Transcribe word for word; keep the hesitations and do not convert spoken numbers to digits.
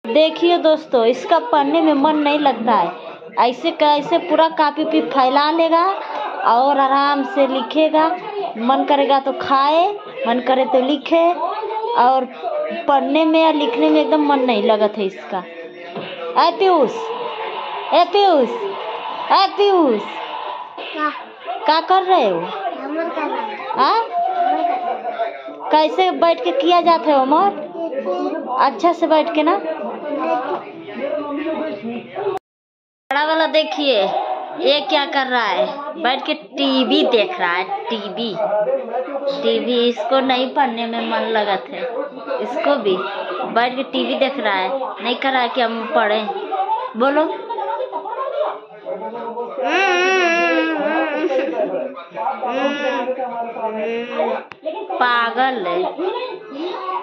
देखिए दोस्तों, इसका पढ़ने में मन नहीं लगता है। ऐसे कैसे पूरा कॉपी पे फैला लेगा और आराम से लिखेगा। मन करेगा तो खाए, मन करे तो लिखे, और पढ़ने में या लिखने में एकदम मन नहीं लगत है इसका। ए पीयूष, ए पीयूष, ए पीयूष, क्या कर रहे हो? हाँ, कैसे बैठ के किया जाता है होमवर्क? अच्छा से बैठ के ना। बड़ा वाला देखिए, ये क्या कर रहा है? बैठ के टीवी देख रहा है। टीवी टीवी इसको नहीं पढ़ने में मन लगत है। इसको भी बैठ के टीवी देख रहा है, नहीं कर रहा है कि हम पढ़ें। बोलो। पागल है।